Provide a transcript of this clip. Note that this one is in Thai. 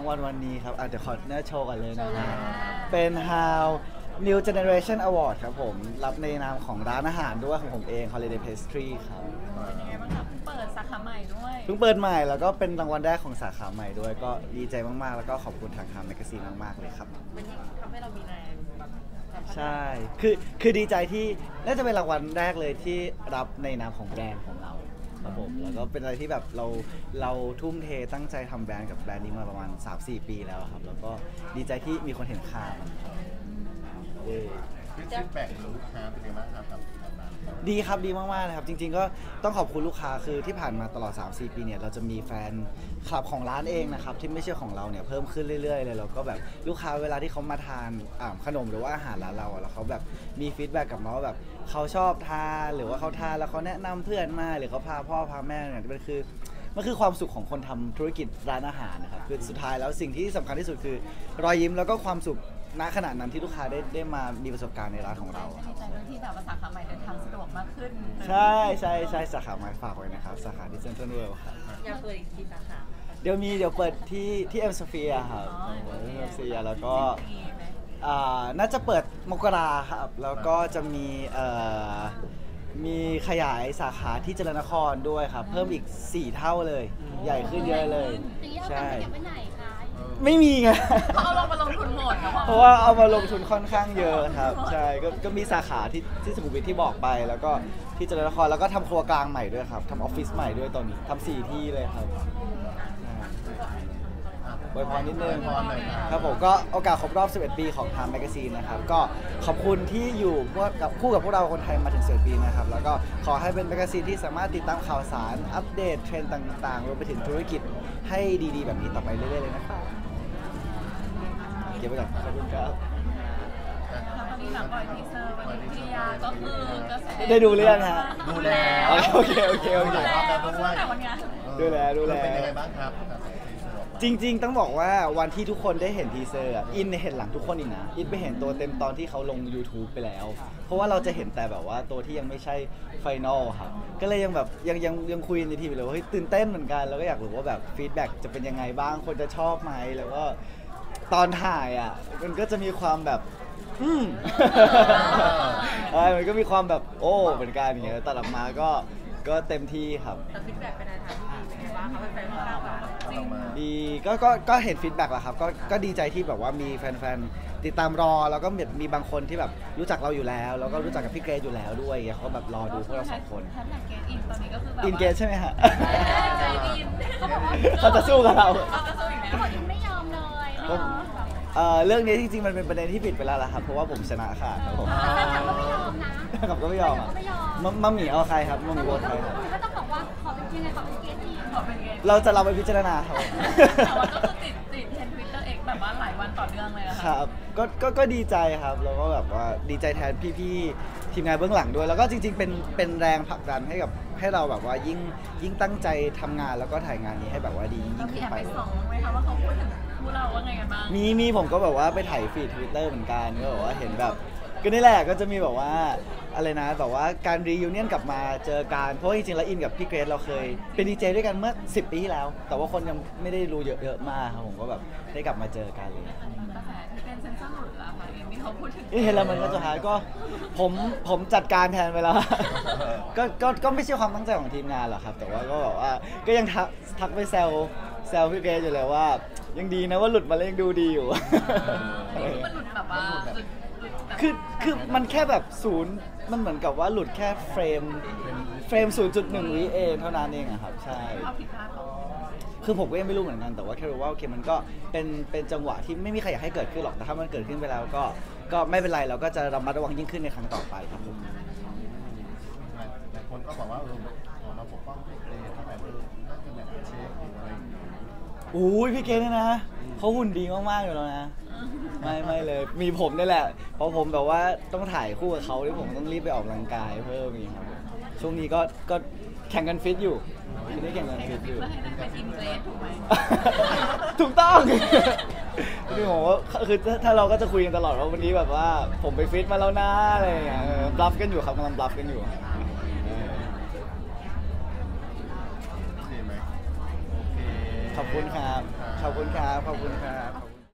วัลวันนี้ครับเดี๋ยวขอเนื้อโชว์ก่อนเลยนะฮะเป็น How New Generation Award ครับผมรับในนามของร้านอาหารด้วยของผมเอง Holiday Pastry ครับเป็นยังไงบ้างคะเปิดสาขาใหม่ด้วยเพิ่งเปิดใหม่แล้วก็เป็นรางวัลแรกของสาขาใหม่ด้วยก็ดีใจมากๆแล้วก็ขอบคุณทางTime Magazineมากๆเลยครับมันยิ่งทำให้เรามีแรงแบบใช่คือดีใจที่น่าจะเป็นรางวัลแรกเลยที่รับในนามของแบรนด์ของเราครับผมแล้วก็เป็นอะไรที่แบบเราทุ่มเทตั้งใจทำแบรนด์กับแบรนด์นี้มาประมาณ 3-4 ปีแล้วครับแล้วก็ดีใจที่มีคนเห็นค่ามันฟีดแบ็กลูกค้าเป็นยังไงบ้างครับดีครับดีมากๆนะครับจริงๆก็ต้องขอบคุณลูกค้าคือที่ผ่านมาตลอด 3-4 ปีเนี่ยเราจะมีแฟนคลับของร้านเองนะครับที่ไม่ใช่ของเราเนี่ยเพิ่มขึ้นเรื่อยๆเลยแล้วก็แบบลูกค้าเวลาที่เขามาทานขนมหรือว่าอาหารร้านเราแล้วเขาแบบมีฟีดแบ็กกลับมาว่าแบบเขาชอบทานหรือว่าเขาทานแล้วเขาแนะนำเพื่อนมาหรือเขาพาพ่อพาแม่เนี่ยมันคือความสุขของคนทำธุรกิจร้านอาหารนะครับคือสุดท้ายแล้วสิ่งที่สำคัญที่สุดคือรอยยิ้มแล้วก็ความสุขณขณะนั้นที่ลูกค้าได้มามีประสบการณ์ในร้านของเราดีใจด้วยที่แบบสาขาใหม่เดินทางสะดวกมากขึ้นใช่สาขาใหม่ฝากไว้นะครับสาขาที่เซ็นทรัลเวิลด์ครับอยากเปิดอีกทีสาขาเดี๋ยวเปิดที่เอ็มสเฟียร์ครับเอ็มสเฟียร์แล้วก็น่าจะเปิดมกราครับแล้วก็จะมีขยายสาขาที่เจริญนครด้วยครับเพิ่มอีก4 เท่าเลยใหญ่ขึ้นเยอะเลยใช่ไม่มีไงเอาเรามาลงทุนหมดเพราะว่าเอามาลงทุนค่อนข้างเยอะครับใช่ก็มีสาขาที่สุขุมวิทที่บอกไปแล้วก็ที่เจริญนครแล้วก็ทำครัวกลางใหม่ด้วยครับทำออฟฟิศใหม่ด้วยตอนนี้ทำ4 ที่เลยครับอวยพรนิดนึงครับผมก็โอกาสครบรอบ 11 ปีของ Time Magazine นะครับก็ขอบคุณที่อยู่คู่กับพวกเราคนไทยมาถึง 11 ปีนะครับแล้วก็ขอให้เป็นแมกกาซีนที่สามารถติดตามข่าวสารอัปเดตเทรนด์ต่างๆรวมไปถึงธุรกิจให้ดีๆแบบนี้ต่อไปเรื่อยๆเลยนะครับเก็บไว้ก่อนขอบคุณครับตอนนี้หลังปล่อยทีเซอร์วันนี้พิริยาก็คือกระแสได้ดูหรือยังฮะดูแล้วโอเคดูแลเป็นยังไงบ้างครับจริงๆต้องบอกว่าวันที่ทุกคนได้เห็นทีเซอร์อินเห็นหลังทุกคนอีกนะอินไปเห็นตัวเต็มตอนที่เขาลง YouTube ไปแล้วเพราะว่าเราจะเห็นแต่แบบว่าตัวที่ยังไม่ใช่ไฟนอลครับก็เลยยังแบบยังคุยในทีวีเลยว่าเฮ้ยตื่นเต้นเหมือนกันแล้วก็อยากรู้ว่าแบบฟีดแบ็กจะเป็นยังไงบ้างคนจะชอบไหมแล้วก็ตอนถ่ายมันก็จะมีความแบบมันก็มีความแบบโอ้เหมือนกันอย่างเงี้ยตัดออกมาก็เต็มที่ครับแต่ฟีดแบ็กเป็นอะไรทางที่ดีเป็นไงบ้างคะแฟนๆข้าวจริงดีก็เห็นฟีดแบ็กแหละครับก็ดีใจที่แบบว่ามีแฟนๆติดตามรอแล้วก็มีบางคนที่แบบรู้จักเราอยู่แล้วแล้วก็รู้จักกับพี่เกรซอยู่แล้วด้วยเขาแบบรอดูพวกเรา2 คนแฮชแท็กเกรซอินตอนนี้ก็คือแบบอินเกรซใช่ไหมฮะเขาจะสู้กับเราจะสู้อีกแล้วไม่ยอมเลยเรื่องนี้จริงๆมันเป็นประเด็นที่ผิดไปแล้วล่ะครับเพราะว่าผมชนะค่ะครับผมกับก็ไม่ยอมมัมมี่เอาใครครับมัมมี่โหวตใครครับก็ต้องบอกว่าขอเป็นยังไงขอเป็นเกสต์ขอเป็นเกสต์เราจะเราไปพิจารณาครับแต่ว่าก็คือติดเทรนด์ Twitter X แบบว่าหลายวันต่อเนื่องเลยนะคะครับก็ดีใจครับแล้วก็แบบว่าดีใจแทนพี่ๆทีมงานเบื้องหลังด้วยแล้วก็จริงๆเป็นแรงผลักดันให้เราแบบว่ายิ่งตั้งใจทำงานแล้วก็ถ่ายงานนี้ให้แบบว่าดียิ่งขึ้นไปส่องไหมคะว่าเขาพูดถึงพวกเราว่าไงกันบ้างมีผมก็แบบว่าไปถ่ายฟีด Twitter เหมือนกันก็แบบว่าเห็นแบบก็นี่แหละก็จะมีแบบว่าอะไรนะแบบว่าการรียูเนียนกลับมาเจอกันเพราะจริงๆแล้วอินกับพี่เกรซเราเคยเป็นดีเจด้วยกันเมื่อ10 ปีที่แล้วแต่ว่าคนยังไม่ได้รู้เยอะมากครับผมก็แบบได้กลับมาเจอกันเลยกระแสที่เป็นเซนเซอร์หลุดแล้วค่ะเองที่เขาพูดถึงเห็นแล้วมันก็สุดท้ายก็ผมจัดการแทนไปแล้วก็ไม่ใช่ความตั้งใจของทีมงานหรอกครับแต่ว่าก็แบบว่าก็ยังทักไปแซวพี่เกรซอยู่เลยว่ายังดีนะว่าหลุดมาแล้วยังดูดีอยู่มันหลุดแบบว่าคือมันแค่แบบมันเหมือนกับว่าหลุดแค่เฟรม 0.1 วิเองเท่านั้นเองอะครับใช่คือผมก็ยังไม่รู้เหมือนกันแต่ว่าแค่รู้ว่าโอเคมันก็เป็นจังหวะที่ไม่มีใครอยากให้เกิดขึ้นหรอกแต่ถ้ามันเกิดขึ้นไปแล้วก็ไม่เป็นไรเราก็จะระมัดระวังยิ่งขึ้นในครั้งต่อไปครับแต่คนก็บอกว่าเราปกป้องพี่เกรซถ้าแบบน่าจะแบบเชฟอะไรพี่เกรซเนี่ยนะเขาหุ่นดีมากๆอยู่แล้วนะไม่เลยมีผมนี่แหละเพราะผมแบบว่าต้องถ่ายคู่กับเขาที่ผมต้องรีบไปออกกำลังกายเพิ่มอีกครับช่วงนี้ก็แข่งกันฟิตอยู่นี่แข่งกันฟิตอยู่เป็นทีมเกรซถูกไหมถูกต้องพี่ผมว่าคือถ้าเราก็จะคุยกันตลอดว่าวันนี้แบบว่าผมไปฟิตมาแล้วนะอะไรอย่างเงี้ยบลัฟกันอยู่ครับกำลังบลัฟกันอยู่โอเคไหมโอเคขอบคุณครับ ขอบคุณครับ ขอบคุณครับ